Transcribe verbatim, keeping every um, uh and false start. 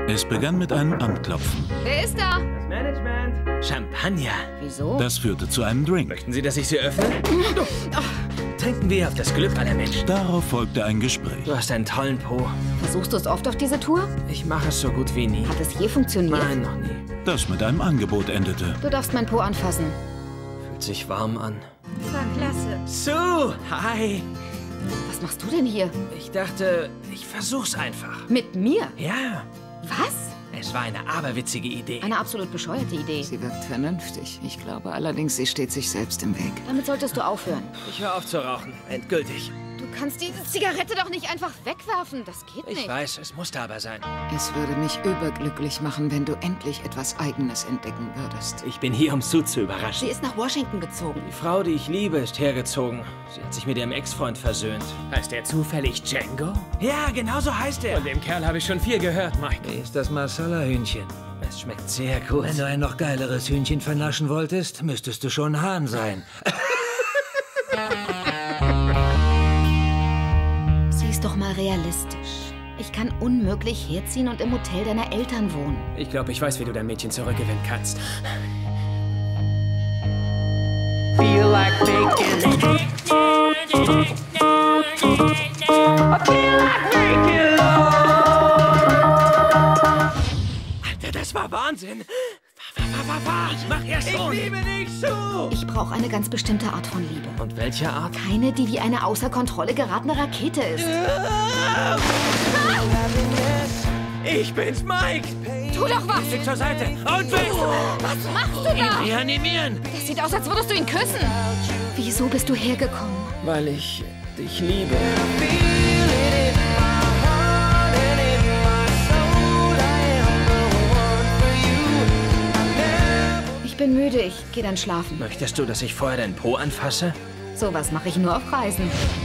Es begann mit einem Anklopfen. Wer ist da? Das Management. Champagner. Wieso? Das führte zu einem Drink. Möchten Sie, dass ich Sie öffne? Trinken wir auf das Glück aller Menschen. Darauf folgte ein Gespräch. Du hast einen tollen Po. Versuchst du es oft auf diese Tour? Ich mache es so gut wie nie. Hat es je funktioniert? Nein, noch nie. Das mit einem Angebot endete. Du darfst mein Po anfassen. Fühlt sich warm an. War klasse. Sue, hi. Was machst du denn hier? Ich dachte, ich versuch's einfach. Mit mir? Ja, Was? es war eine aberwitzige Idee. Eine absolut bescheuerte Idee. Sie wirkt vernünftig. Ich glaube allerdings, sie steht sich selbst im Weg. Damit solltest du aufhören. Ich höre auf zu rauchen. Endgültig. Du kannst diese Zigarette doch nicht einfach wegwerfen. Das geht Ich nicht. weiß, es musste aber sein. Es würde mich überglücklich machen, wenn du endlich etwas Eigenes entdecken würdest. Ich bin hier, um Sue zu Sie überraschen. ist nach Washington gezogen. Die Frau, die ich liebe, ist hergezogen. Sie hat sich mit ihrem Ex-Freund versöhnt. Heißt er zufällig Django? Ja, genau so heißt er. Von dem Kerl habe ich schon viel gehört, Mike. Wie ist das Masala-Hühnchen? Es schmeckt sehr gut. Wenn du ein noch geileres Hühnchen vernaschen wolltest, müsstest du schon Hahn sein. Sie ist doch mal realistisch. Ich kann unmöglich herziehen und im Hotel deiner Eltern wohnen. Ich glaube, ich weiß, wie du dein Mädchen zurückgewinnen kannst. Feel like making I feel like making love. Alter, das war Wahnsinn. Fahr, fahr, fahr, fahr. Ich mach ja schon. Ich liebe dich so. Ich brauche eine ganz bestimmte Art von Liebe. Und welche Art? Keine, die wie eine außer Kontrolle geratene Rakete ist. Ich bin's, Mike. Tu doch was! Blick zur Seite und weg. Was machst du da? Reanimieren. Das sieht aus, als würdest du ihn küssen. Wieso bist du hergekommen? Weil ich dich liebe. Ich bin müde, ich gehe dann schlafen. Möchtest du, dass ich vorher deinen Po anfasse? Sowas mache ich nur auf Reisen.